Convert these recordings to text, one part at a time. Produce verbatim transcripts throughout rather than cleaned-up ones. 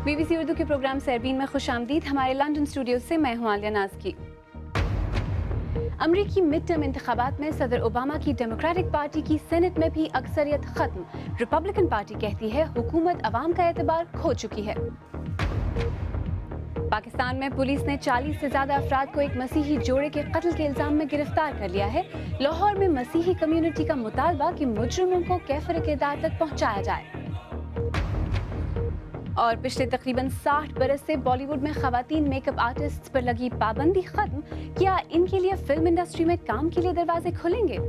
Be B C Urdu کے programme سیربین میں خوش آمدید. ہمارے لندن اسٹوڈیو سے میں ہوں عالیہ ناز کی. امریکی مڈ ٹرم انتخابات میں صدر اوباما کی ڈیموکریٹک پارٹی کی سینٹ میں بھی اکثریت ختم. ریپبلکن پارٹی کہتی ہے حکومت عوام کا اعتبار کھو چکی ہے. پاکستان میں پولیس نے چالیس سے زیادہ افراد کو ایک مسیحی جوڑے کے قتل کے الزام میں گرفتار کر لیا ہے. لاہور میں مسیحی کمیونٹی کا مطالبہ کہ مجرموں کو کیفر اعدام تک پہنچایا جائے. اور پچھلے تقریباً ساٹھ برس سے بالی ووڈ میں خواتین میک اپ آرٹسٹ پر لگی پابندی ختم. کیا ان کے لیے فلم انڈسٹری میں کام کے لیے دروازے کھلیں گے؟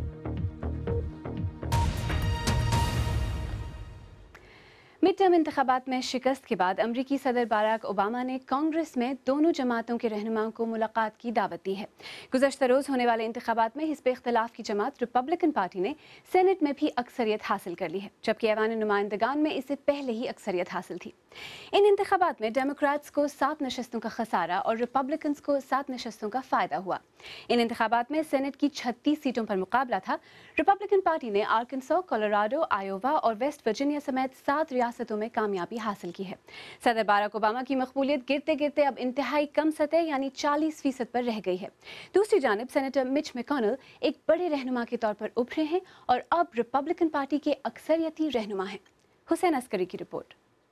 مڈ ٹرم انتخابات میں شکست کے بعد امریکی صدر باراک اوباما نے کانگریس میں دونوں جماعتوں کے رہنماؤں کو ملاقات کی دعوت دی ہے. گزشتہ روز ہونے والے انتخابات میں حزب اختلاف کی جماعت ریپبلکن پارٹی نے سینٹ میں بھی اکثریت حاصل کر لی ہے، جبکہ ایوان نمائندگان میں اسے پہلے ہی اکثریت حاصل تھی. ان انتخابات میں ڈیموکریٹس کو سات نشستوں کا خسارہ اور ریپبلکنز کو سات نشستوں کا فائدہ ہوا. ان انتخابات میں سینٹ کی چھتیس سیٹوں پر مقابلہ تھا. ریپبلکن پارٹی نے آرکنسو، کولوراڈو، آئیووا اور ویسٹ ورجینیا سمیت سات ریاستوں میں کامیابی حاصل کی ہے. صدر باراک اوباما کی مقبولیت گرتے گرتے اب انتہائی کم سطح یعنی چالیس فیصد پر رہ گئی ہے. دوسری جانب سینیٹر مچ میکونل ایک بڑے رہنما کے طور پر ابھرے ہیں اور اب ریپبلکن پارٹی کے اکثریتی رہنما ہیں. حسین عسکری کی رپورٹ.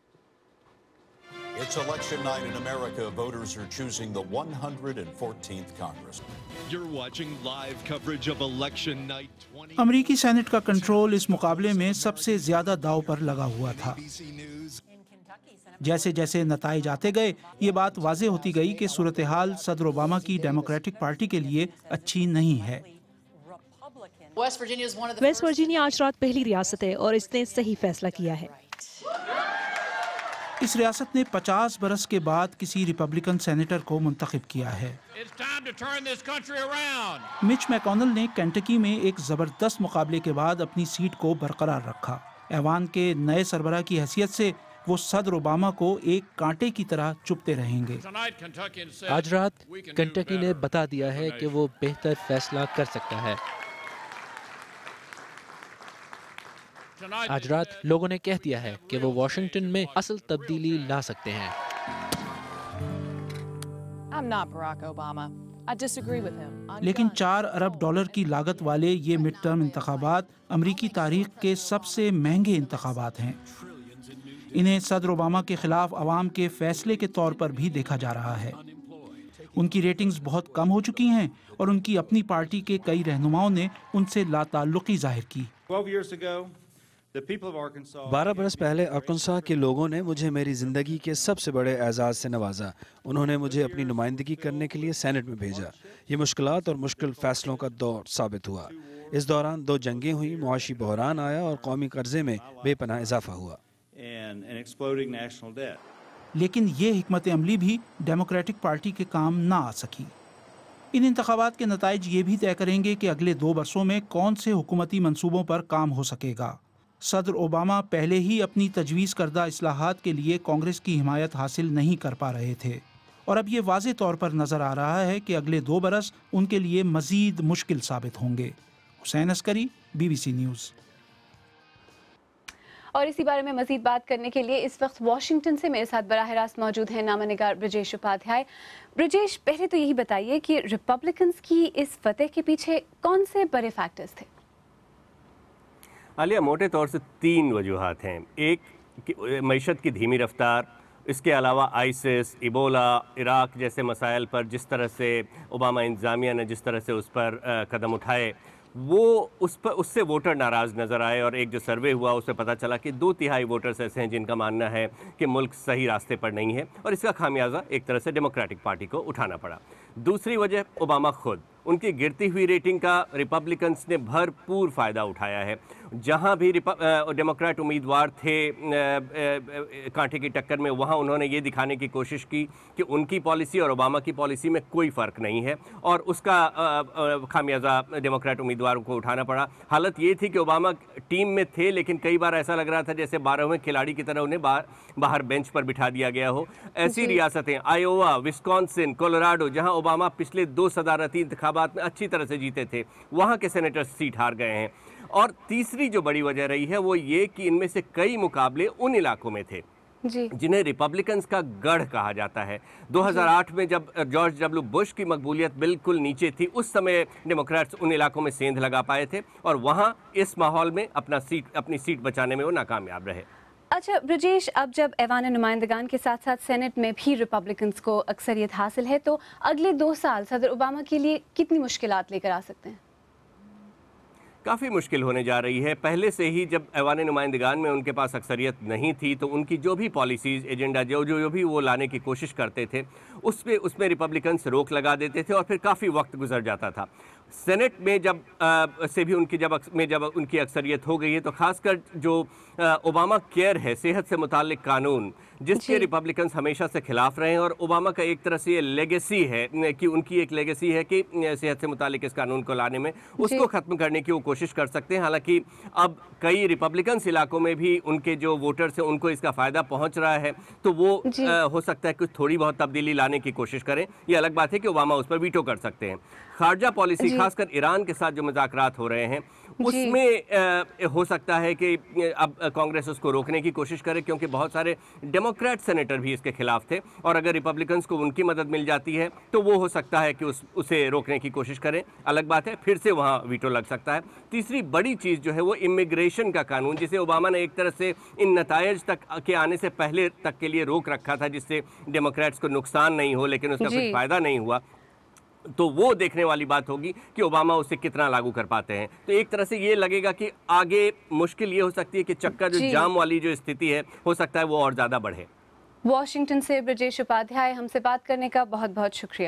It's election night in America. Voters are choosing the one hundred fourteenth Congress. You're watching live coverage of election night. امریکی سینٹ کا کنٹرول اس مقابلے میں سب سے زیادہ داؤ پر لگا ہوا تھا. جیسے جیسے نتائج آتے گئے یہ بات واضح ہوتی گئی کہ صورتحال صدر اوباما کی ڈیموکریٹک پارٹی کے لیے اچھی نہیں ہے. ویسٹ ورجینیا آج رات پہلی ریاست ہے اور اس نے صحیح فیصلہ کیا ہے. اس ریاست نے پچاس برس کے بعد کسی ریپبلکن سینیٹر کو منتخب کیا ہے. مچ میکونل نے کینٹکی میں ایک زبردست مقابلے کے بعد اپنی سیٹ کو برقرار رکھا. ایوان کے نئے سربراہ کی حیثیت سے وہ صدر اوباما کو ایک کانٹے کی طرح چپتے رہیں گے. آج رات کنٹکی نے بتا دیا ہے کہ وہ بہتر فیصلہ کر سکتا ہے. آج رات لوگوں نے کہہ دیا ہے کہ وہ واشنگٹن میں اصل تبدیلی لا سکتے ہیں. لیکن چار ارب ڈالر کی لاگت والے یہ مڈ ٹرم انتخابات امریکی تاریخ کے سب سے مہنگے انتخابات ہیں. انہیں صدر اوباما کے خلاف عوام کے فیصلے کے طور پر بھی دیکھا جا رہا ہے. ان کی ریٹنگز بہت کم ہو چکی ہیں اور ان کی اپنی پارٹی کے کئی رہنماؤں نے ان سے لا تعلقی ظاہر کی. بارہ برس پہلے آرکنسا کے لوگوں نے مجھے میری زندگی کے سب سے بڑے اعزاز سے نوازا. انہوں نے مجھے اپنی نمائندگی کرنے کے لیے سینٹ میں بھیجا. یہ مشکلات اور مشکل فیصلوں کا دور ثابت ہوا. اس دوران دو جنگیں ہوئیں، معاشی بحران آیا اور قومی قرضے میں بے پناہ اضافہ ہوا. لیکن یہ حکمت عملی بھی ڈیموکریٹک پارٹی کے کام نہ آ سکی. ان انتخابات کے نتائج یہ بھی طے کریں گے کہ اگلے دو برسوں میں کون سے حکومتی منصوبوں پر کام ہو سکے گا. صدر اوباما پہلے ہی اپنی تجویز کردہ اصلاحات کے لیے کانگریس کی حمایت حاصل نہیں کر پا رہے تھے اور اب یہ واضح طور پر نظر آ رہا ہے کہ اگلے دو برس ان کے لیے مزید مشکل ثابت ہوں گے. حسین عسکری، بی بی سی نیوز. اور اسی بارے میں مزید بات کرنے کے لیے اس وقت واشنگٹن سے میرے ساتھ براہ راست موجود ہیں نامہ نگار برجیش اپادھیائے. برجیش، پہلے تو یہی بتائیے کہ ریپبلکنز کی اس فتح کے پیچھے کون سے بڑے فیکٹرز تھے؟ عالیہ، موٹے طور سے تین وجوہات ہیں. ایک معیشت کی دھیمی رفتار، اس کے علاوہ آئیسس، ایبولا، عراق جیسے مسائل پر جس طرح سے اوباما انتظامیہ نے جس طرح سے اس پر قدم اٹھائے وہ اس پر اس سے ووٹر ناراض نظر آئے. اور ایک جو سروے ہوا اس سے پتہ چلا کہ دو تہائی ووٹرز ایسے ہیں جن کا ماننا ہے کہ ملک صحیح راستے پر نہیں ہے اور اس کا خامیازہ ایک طرح سے ڈیموکریٹک پارٹی کو اٹھانا پڑا. دوسری وجہ اوباما خود، ان کی گرتی ہوئی ریٹنگ کا ریپبلکنز نے بھرپور فائدہ اٹھایا ہے. جہاں بھی ڈیموکریٹ امیدوار تھے کانٹے کی ٹکر میں، وہاں انہوں نے یہ دکھانے کی کوشش کی کہ ان کی پالیسی اور اوباما کی پالیسی میں کوئی فرق نہیں ہے اور اس کا خامیازہ ڈیموکریٹ امیدواروں کو اٹھانا پڑا. حالت یہ تھی کہ اوباما ٹیم میں تھے لیکن کئی بار ایسا لگ رہا تھا جیسے بارہویں کھلاڑی کی طرح انہیں باہر باہر بینچ پر بٹھا دیا گیا ہو. ایسی ریاستیں آئیووا، وسکونسن، کولوراڈو جہاں اوباما پچھلے دو صدارتی انتخابات میں اچھی طرح سے جیتے تھے، وہاں کے سینیٹر سیٹ ہار گئے ہیں. اور تیسری جو بڑی وجہ رہی ہے وہ یہ کہ ان میں سے کئی مقابلے ان علاقوں میں تھے جی جنہیں ریپبلکنز کا گڑھ کہا جاتا ہے. دو ہزار آٹھ میں جب جارج ڈبلیو بش کی مقبولیت بالکل نیچے تھی, اس سمے ڈیموکریٹس ان علاقوں میں سیندھ لگا پائے تھے اور وہاں اس ماحول میں اپنا سیٹ اپنی سیٹ بچانے میں وہ ناکامیاب رہے. اچھا برجیش، اب جب ایوان نمائندگان کے ساتھ ساتھ سینٹ میں بھی ریپبلکنز کو اکثریت حاصل ہے تو اگلے دو سال صدر اوباما کے لیے کتنی مشکلات لے کر آ سکتے ہیں؟ کافی مشکل ہونے جا رہی ہے. پہلے سے ہی جب ایوان نمائندگان میں ان کے پاس اکثریت نہیں تھی تو ان کی جو بھی پالیسیز ایجنڈا جو جو بھی وہ لانے کی کوشش کرتے تھے اس پہ اس میں ریپبلکنز روک لگا دیتے تھے اور پھر کافی وقت گزر جاتا تھا. سینٹ میں جب سے بھی ان کی جب میں جب ان کی اکثریت ہو گئی ہے تو خاص کر جو اوباما کیئر ہے، صحت سے متعلق قانون جس کے ریپبلکنز ہمیشہ سے خلاف رہے ہیں، اور اوباما کا ایک طرح سے یہ لیگیسی ہے کہ ان کی ایک لیگیسی ہے کہ صحت سے متعلق اس قانون کو لانے میں اس کو ختم کرنے کی وہ کوشش کر سکتے ہیں. حالانکہ اب کئی ریپبلکنز علاقوں میں بھی ان کے جو ووٹرز ہیں ان کو اس کا فائدہ پہنچ رہا ہے تو وہ ہو سکتا ہے کچھ تھوڑی بہت تبدیلی لانے کی کوشش کریں. یہ الگ بات ہے کہ اوباما اس پر ویٹو کر سکتے ہیں. خارجہ پالیسی خاص کر ایران کے ساتھ جو مذاکرات ہو رہے ہیں اس میں ہو سکتا ہے کہ اب کانگریس اس کو روکنے کی کوشش کرے، کیونکہ بہت سارے ڈیموکریٹ سینیٹر بھی اس کے خلاف تھے اور اگر ریپبلکنز کو ان کی مدد مل جاتی ہے تو وہ ہو سکتا ہے کہ اس اسے روکنے کی کوشش کریں. الگ بات ہے پھر سے وہاں ویٹو لگ سکتا ہے. تیسری بڑی چیز جو ہے وہ امیگریشن کا قانون، جسے اوباما نے ایک طرح سے ان نتائج تک کے آنے سے پہلے تک کے لیے روک رکھا تھا جس سے ڈیموکریٹس کو نقصان نہیں ہو لیکن اس کا کچھ فائدہ نہیں ہوا. تو وہ دیکھنے والی بات ہوگی کہ اوباما اسے کتنا لاگو کر پاتے ہیں. تو ایک طرح سے یہ لگے گا کہ آگے مشکل یہ ہو سکتی ہے کہ چکر جو جام والی جو استھتی ہے ہو سکتا ہے وہ اور زیادہ بڑھے. واشنگٹن سے برجیش اپادھیائے ہم سے بات کرنے کا بہت بہت شکریہ.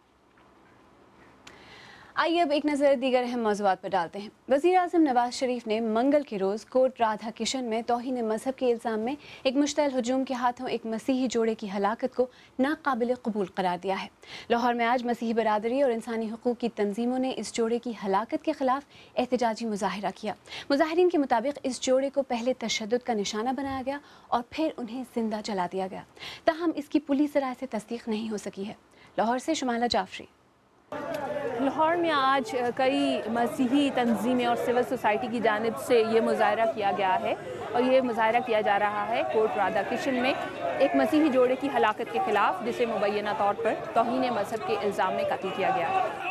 آئیے اب ایک نظر دیگر اہم موضوعات پر ڈالتے ہیں. وزیر اعظم نواز شریف نے منگل کے روز کوٹ رادھا کشن میں توہین مذہب کے الزام میں ایک مشتعل ہجوم کے ہاتھوں ایک مسیحی جوڑے کی ہلاکت کو ناقابل قبول قرار دیا ہے. لاہور میں آج مسیحی برادری اور انسانی حقوق کی تنظیموں نے اس جوڑے کی ہلاکت کے خلاف احتجاجی مظاہرہ کیا. مظاہرین کے مطابق اس جوڑے کو پہلے تشدد کا نشانہ بنایا گیا اور پھر انہیں زندہ جلا دیا گیا. تاہم اس کی پولیس رائے سے تصدیق نہیں ہو سکی ہے. لاہور سے شمالہ جعفری. لاہور میں آج کئی مسیحی تنظیمیں اور سول سوسائٹی کی جانب سے یہ مظاہرہ کیا گیا ہے اور یہ مظاہرہ کیا جا رہا ہے کوٹ رادھا کشن میں ایک مسیحی جوڑے کی ہلاکت کے خلاف جسے مبینہ طور پر توہین مذہب کے الزام میں قتل کیا گیا ہے.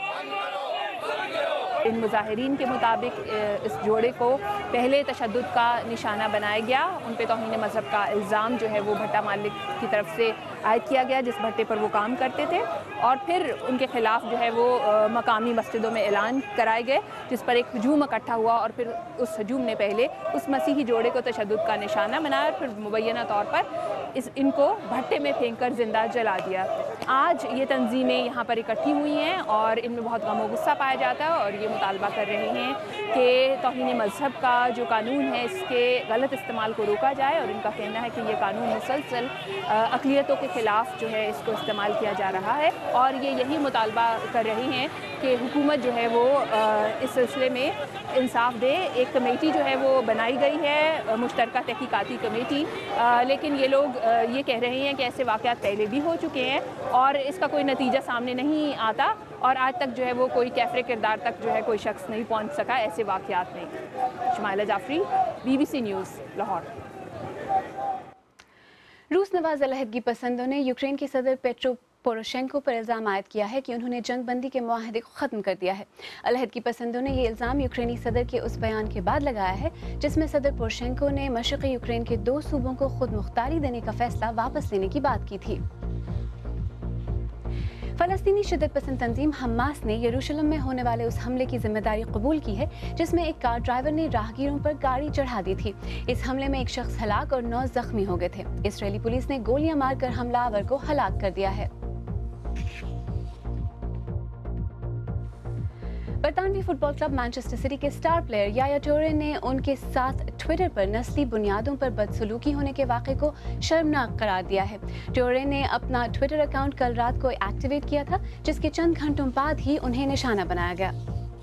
ان مظاہرین کے مطابق اس جوڑے کو پہلے تشدد کا نشانہ بنایا گیا. ان پہ توہین مذہب کا الزام جو ہے وہ بھٹا مالک کی طرف سے عائد کیا گیا جس بھٹے پر وہ کام کرتے تھے اور پھر ان کے خلاف جو ہے وہ مقامی مسجدوں میں اعلان کرائے گئے جس پر ایک ہجوم اکٹھا ہوا اور پھر اس ہجوم نے پہلے اس مسیحی جوڑے کو تشدد کا نشانہ بنایا اور پھر مبینہ طور پر اس ان کو بھٹے میں پھینک کر زندہ جلا دیا. آج یہ تنظیمیں یہاں پر اکٹھی ہوئی ہیں اور ان میں بہت غم و غصہ پایا جاتا ہے اور یہ مطالبہ کر رہے ہیں کہ توہین مذہب کا جو قانون ہے اس کے غلط استعمال کو روکا جائے اور ان کا کہنا ہے کہ یہ قانون مسلسل اقلیتوں کے خلاف جو ہے اس کو استعمال کیا جا رہا ہے اور یہ یہی مطالبہ کر رہی ہیں کہ حکومت جو ہے وہ اس سلسلے میں انصاف دے. ایک کمیٹی جو ہے وہ بنائی گئی ہے مشترکہ تحقیقاتی کمیٹی، لیکن یہ لوگ یہ کہہ رہے ہیں کہ ایسے واقعات پہلے بھی ہو چکے ہیں اور اس کا کوئی نتیجہ سامنے نہیں آتا اور آج تک جو ہے وہ کوئی کیفر کردار تک جو ہے کوئی شخص نہیں پہنچ سکا ایسے واقعات میں. Shumaila Jafri, B B C news, Lahore. روس نواز علیحدگی پسندوں نے یوکرین کے صدر پیٹرو پوروشینکو پر الزام عائد کیا ہے کہ انہوں نے جنگ بندی کے معاہدے کو ختم کر دیا ہے. علیحدگی پسندوں نے یہ الزام یوکرینی صدر کے اس بیان کے بعد لگایا ہے جس میں صدر پوروشینکو نے مشرقی یوکرین کے دو صوبوں کو خود مختاری دینے کا فیصلہ واپس لینے کی بات کی تھی. فلسطینی شدت پسند تنظیم حماس نے یروشلم میں ہونے والے اس حملے کی ذمہ داری قبول کی ہے جس میں ایک کار ڈرائیور نے راہگیروں پر گاڑی چڑھا دی تھی. اس حملے میں ایک شخص ہلاک اور نو زخمی ہو گئے تھے. اسرائیلی پولیس نے گولیاں مار کر حملہ آور کو ہلاک کر دیا ہے. برطانوی football club Manchester City کے سٹار پلیئر یایا ٹورے نے ان کے ساتھ ٹویٹر پر نسلی بنیادوں پر بدسلوکی ہونے کے واقعے کو شرمناک قرار دیا ہے. ٹورے نے اپنا ٹویٹر اکاؤنٹ کل رات کو ایکٹیویٹ کیا تھا جس کے چند گھنٹوں بعد ہی انہیں نشانہ بنایا گیا.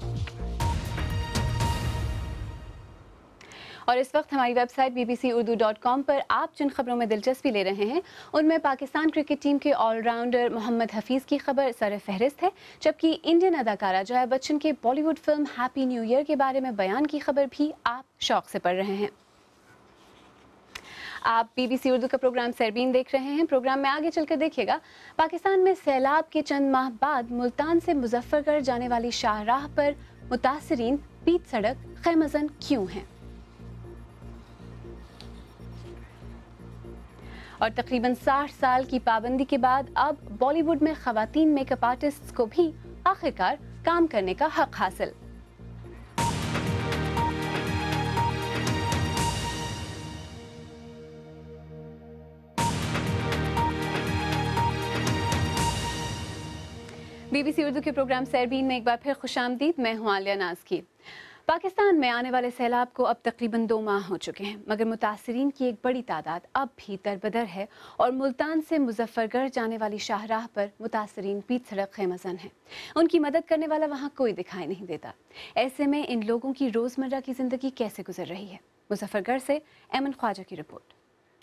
اور اس وقت ہماری website B B C Urdu dot com پر آپ جن خبروں میں دلچسپی لے رہے ہیں ان میں پاکستان کرکٹ ٹیم کے آل راؤنڈر محمد حفیظ کی خبر سر فہرست ہے، جبکہ انڈین اداکارہ جیا بچن کے Bollywood film Happy New Year کے بارے میں بیان کی خبر بھی آپ شوق سے پڑھ رہے ہیں. آپ بی بی سی اردو کا پروگرام سیربین دیکھ رہے ہیں. پروگرام میں آگے چل کر دیکھیے گا پاکستان میں سیلاب کے چند ماہ بعد ملتان سے مظفر گڑھ جانے والی شاہراہ پر متاثرین پیچ سڑک خیمہ زن کیوں ہیں؟ اور تقریباً ساٹھ سال کی پابندی کے بعد اب بالی ووڈ میں خواتین میک اپ آرٹسٹ کو بھی آخرکار کام کرنے کا حق حاصل. بی بی سی اردو کے پروگرام سیربین میں ایک بار پھر خوش آمدید. میں ہوں عالیہ ناز کی. پاکستان میں آنے والے سیلاب کو اب تقریباً دو ماہ ہو چکے ہیں، مگر متاثرین کی ایک بڑی تعداد اب بھی دربدر ہے اور ملتان سے مظفر گڑھ جانے والی شاہراہ پر متاثرین پیچ سڑک خیمہ زن ہیں. ان کی مدد کرنے والا وہاں کوئی دکھائی نہیں دیتا. ایسے میں ان لوگوں کی روزمرہ کی زندگی کیسے گزر رہی ہے؟ مظفر گڑھ سے ایمن خواجہ کی رپورٹ.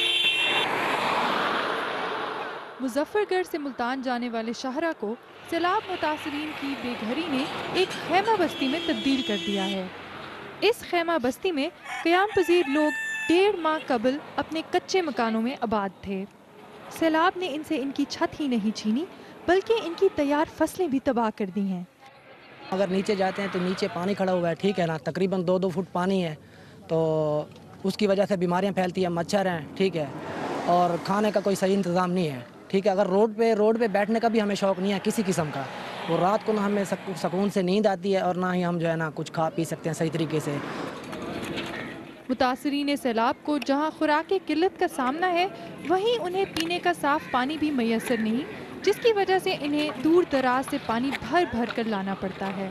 مظفر گڑھ سے ملتان جانے والے شاہراہ کو سیلاب متاثرین کی بے گھری نے ایک خیمہ بستی میں تبدیل کر دیا ہے. اس خیمہ بستی میں قیام پذیر لوگ ڈیڑھ ماہ قبل اپنے کچے مکانوں میں آباد تھے. سیلاب نے ان سے ان کی چھت ہی نہیں چھینی بلکہ ان کی تیار فصلیں بھی تباہ کر دی ہیں. اگر نیچے جاتے ہیں تو نیچے پانی کھڑا ہوا ہے، ٹھیک ہے نا، تقریباً دو دو فٹ پانی ہے، تو اس کی وجہ سے بیماریاں پھیلتی ہیں، مچھر ہیں، ٹھیک ہے، اور کھانے کا کوئی صحیح انتظام نہیں ہے. ٹھیک ہے، اگر روڈ پہ روڈ پہ بیٹھنے کا بھی ہمیں شوق نہیں ہے کسی قسم کا. وہ رات کو نہ ہمیں سکون سے نیند آتی ہے اور نہ ہی ہم جو ہے نا کچھ کھا پی سکتے ہیں صحیح طریقے سے. متاثرین سیلاب کو جہاں خوراک کی قلت کا سامنا ہے، وہیں انہیں پینے کا صاف پانی بھی میسر نہیں، جس کی وجہ سے انہیں دور دراز سے پانی بھر بھر کر لانا پڑتا ہے.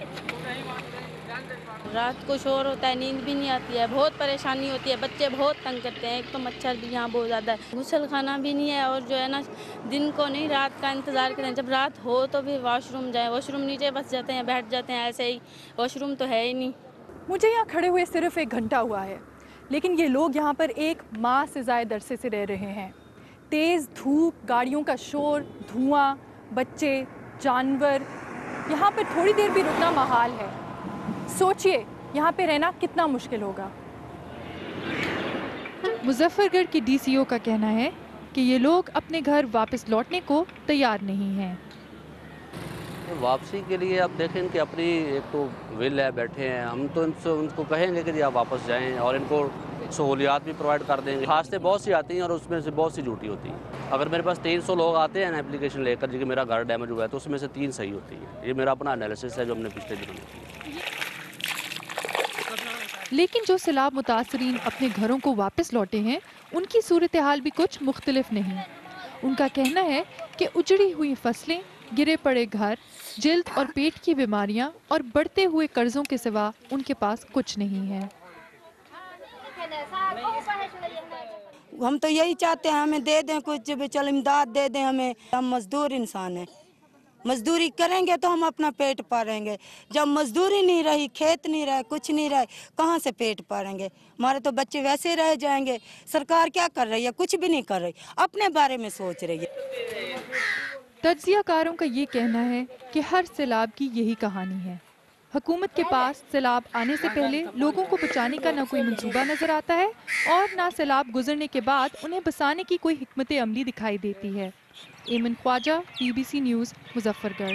رات کو شور ہوتا ہے، نیند بھی نہیں آتی ہے، بہت پریشانی ہوتی ہے، بچے بہت تنگ کرتے ہیں. ایک تو مچھر بھی یہاں بہت زیادہ ہے، غسل خانہ بھی نہیں ہے، اور جو ہے نا دن کو نہیں رات کا انتظار کریں. جب رات ہو تو بھی واش روم جائیں، واش روم نیچے بس جاتے ہیں، بیٹھ جاتے ہیں ایسے ہی، واش روم تو ہے ہی نہیں. مجھے یہاں کھڑے ہوئے صرف ایک گھنٹہ ہوا ہے، لیکن یہ لوگ یہاں پر ایک ماہ سے زائد عرصے سے رہ رہے ہیں. تیز دھوپ، گاڑیوں کا شور، دھواں، بچے، جانور، یہاں پر تھوڑی دیر بھی رکنا محال ہے. سوچئے یہاں پہ رہنا کتنا مشکل ہوگا. مظفر گڑھ کی ڈی سی او کا کہنا ہے کہ یہ لوگ اپنے گھر واپس لوٹنے کو تیار نہیں ہیں. واپسی کے لیے آپ دیکھیں کہ اپنی ایک تو ول ہے، بیٹھے ہیں، ہم تو ان سے ان کو کہیں گے کہ جی آپ واپس جائیں اور ان کو سہولیات بھی پرووائڈ کر دیں گے. خاصے بہت سی آتی ہیں اور اس میں سے بہت سی جھوٹی ہوتی ہیں. اگر میرے پاس تین سو لوگ آتے ہیں نا اپلیکیشن لے کر جی کہ میرا گھر ڈیمیج ہوا ہے، تو اس میں سے تین صحیح ہوتی ہے. یہ میرا اپنا انالیسس ہے جو ہم نے پچھلے دنوں میں کیا. لیکن جو سیلاب متاثرین اپنے گھروں کو واپس لوٹے ہیں، ان کی صورتحال بھی کچھ مختلف نہیں. ان کا کہنا ہے کہ اجڑی ہوئی فصلیں، گرے پڑے گھر، جلد اور پیٹ کی بیماریاں اور بڑھتے ہوئے قرضوں کے سوا ان کے پاس کچھ نہیں ہے. ہم تو یہی چاہتے ہیں ہمیں دے دیں کچھ، چل امداد دے دیں ہمیں. ہم مزدور انسان ہیں، مزدوری کریں گے تو ہم اپنا پیٹ پالیں گے. جب مزدوری نہیں رہی، کھیت نہیں رہے، کچھ نہیں رہے، کہاں سے پیٹ پالیں گے؟ ہمارے تو بچے ویسے رہ جائیں گے. سرکار کیا کر رہی ہے؟ کچھ بھی نہیں کر رہی، اپنے بارے میں سوچ رہی ہے. تجزیہ کاروں کا یہ کہنا ہے کہ ہر سیلاب کی یہی کہانی ہے. حکومت کے پاس سیلاب آنے سے پہلے لوگوں کو بچانے کا نہ کوئی منصوبہ نظر آتا ہے اور نہ سیلاب گزرنے کے بعد انہیں بسانے کی کوئی حکمت عملی دکھائی دیتی ہے. Aiman Khawaja, B B C news, Muzaffargarh.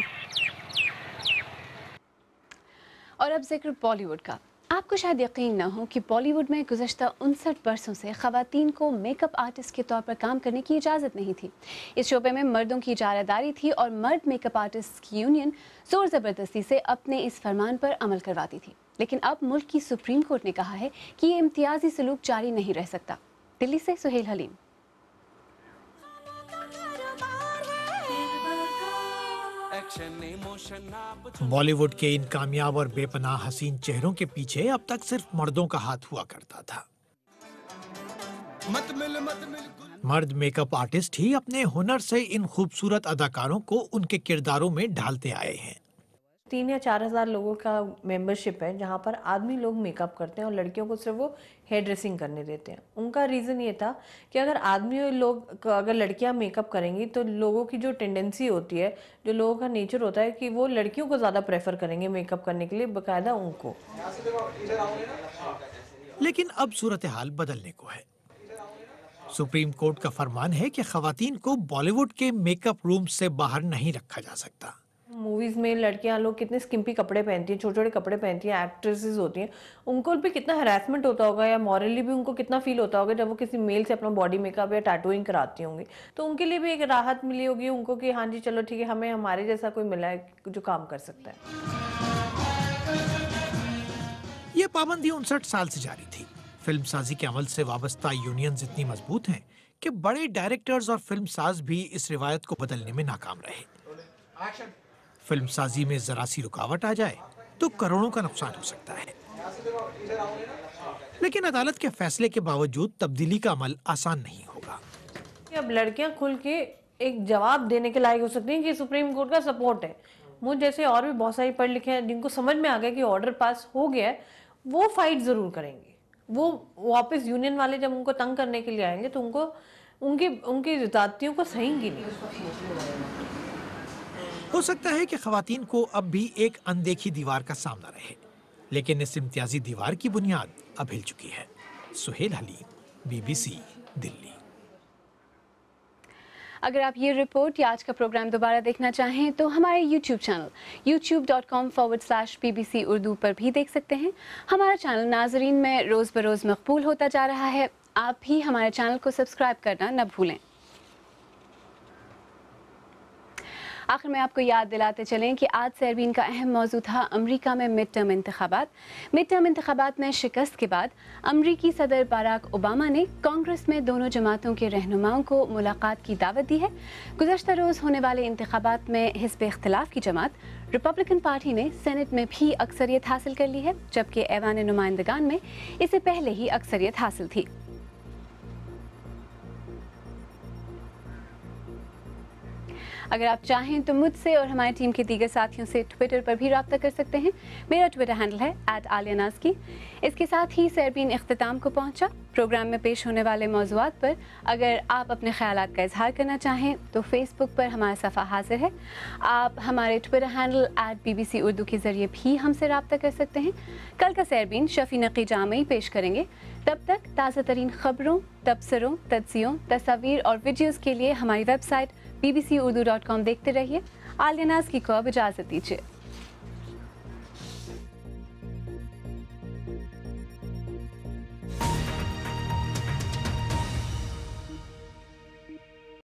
اور اب ذکر بالی ووڈ کا. آپ کو شاید یقین نہ ہو کہ بالی ووڈ میں گزشتہ انسٹھ برسوں سے خواتین کو میک اپ آرٹسٹ کے طور پر کام کرنے کی اجازت نہیں تھی. اس شعبے میں مردوں کی اجارہ داری تھی اور مرد میک اپ آرٹسٹ کی یونین زور زبردستی سے اپنے اس فرمان پر عمل کرواتی تھی. لیکن اب ملک کی سپریم کورٹ نے کہا ہے کہ یہ امتیازی سلوک جاری نہیں رہ سکتا. دلی سے سہیل حلیم. بالی ووڈ کے ان کامیاب اور بے پناہ حسین چہروں کے پیچھے اب تک صرف مردوں کا ہاتھ ہوا کرتا تھا. مرد میک اپ آرٹسٹ ہی اپنے ہنر سے ان خوبصورت اداکاروں کو ان کے کرداروں میں ڈھالتے آئے ہیں. تین یا چار ہزار لوگوں کا ممبرشپ ہے جہاں پر آدمی لوگ میک اپ کرتے ہیں اور لڑکیوں کو صرف وہ ہیئر ڈریسنگ کرنے دیتے ہیں. ان کا ریزن یہ تھا کہ اگر آدمی لوگ اگر لڑکیاں میک اپ کریں گی تو لوگوں کی جو ٹینڈنسی ہوتی ہے، جو لوگوں کا نیچر ہوتا ہے کہ وہ لڑکیوں کو زیادہ پریفر کریں گے میک اپ کرنے کے لیے، باقاعدہ ان کو. لیکن اب صورتحال بدلنے کو ہے. सुप्रीम कोर्ट का फरमान है कि खवातीन को बॉलीवुड के मेकअप रूम से बाहर नहीं रखा जा सकता। मूवीज में लड़कियां लोग कितने स्किम्पी कपड़े पहनती हैं, छोटे छोटे कपड़े पहनती हैं, एक्ट्रेसेस होती हैं, उनको भी कितना हरासमेंट होता होगा या मॉरली भी उनको कितना फील होता होगा जब वो किसी मेल से अपना बॉडी मेकअप या टैटूइंग कराती होंगी। तो उनके लिए भी एक राहत मिली होगी उनको कि हाँ जी चलो ठीक है, हमें हमारे जैसा कोई मिला है जो काम कर सकता है। ये पाबंदी उनसठ साल से जारी थी। फिल्म साजी के अमल से वाबस्ता यूनियंस इतनी मजबूत हैं कि बड़े डायरेक्टर्स और फिल्म साज भी इस रिवायत को बदलने में नाकाम रहे। फिल्म साजी में जरा सी रुकावट आ जाए तो करोड़ों का नुकसान हो सकता है, लेकिन अदालत के फैसले के बावजूद तब्दीली का अमल आसान नहीं होगा। अब लड़कियां खुल के एक जवाब देने के लायक हो सकती हैं कि सुप्रीम कोर्ट का सपोर्ट है। मुझ जैसे और भी बहुत सारे पढ़ लिखे हैं जिनको समझ में आ गया कि ऑर्डर पास हो गया है, वो फाइट जरूर करेंगे। वो वापस यूनियन वाले जब उनको तंग करने के लिए आएंगे तो उनको उनकी उनकी जातियों को सहेंगी नहीं। हो सकता है कि खवातीन को अब भी एक अनदेखी दीवार का सामना रहे, लेकिन इस इम्तियाजी दीवार की बुनियाद अब हिल चुकी है। सुहेल हलीम, बीबीसी, दिल्ली। अगर आप ये रिपोर्ट या आज का प्रोग्राम दोबारा देखना चाहें तो हमारे YouTube channel YouTube dot com forward slash B B C Urdu पर भी देख सकते हैं। हमारा चैनल नाजरीन में रोज़ बरोज़ मकबूल होता जा रहा है। आप भी हमारे चैनल को सब्सक्राइब करना न भूलें। आखिर में आपको याद दिलाते चलें कि आज सेरबीन का अहम मौजू था अमरीका में मिड टर्म इंतखाबात। मिड टर्म इंतखाबात में शिकस्त के बाद अमरीकी सदर बाराक ओबामा ने कांग्रेस में दोनों जमातों के रहनुमाओं को मुलाकात की दावत दी है। गुज़श्ता रोज़ होने वाले इंतखाबात में हिस्ब इख्तिलाफ की जमात रिपब्लिकन पार्टी ने सेनेट में भी अक्सरियत हासिल कर ली है, जबकि ऐवान नुमाइंदगान में इससे पहले ही अक्सरियत हासिल थी। अगर आप चाहें तो मुझसे और हमारी टीम के दीगर साथियों से ट्विटर पर भी रब्ता कर सकते हैं। मेरा ट्विटर हैंडल है एट आलिया नाज़की। इसके साथ ही सेरबीन इख्तिताम को पहुंचा। प्रोग्राम में पेश होने वाले मौज़ूआत पर अगर आप अपने ख्यालात का इजहार करना चाहें तो फेसबुक पर हमारा सफ़ा हाजिर है। आप हमारे Twitter handle at B B C Urdu के ज़रिए भी हमसे रब्ता कर सकते हैं। कल का सेरबीन शफ़ी नकी जामई पेश करेंगे। तब तक ताज़ा तरीन खबरों, तबसरों, तज्ज़ियों, तस्वीर और वीडियोज़ के लिए हमारी website B B C Urdu dot com देखते रहिए। आलिया नाज़की को अब इजाज़त दीजिए।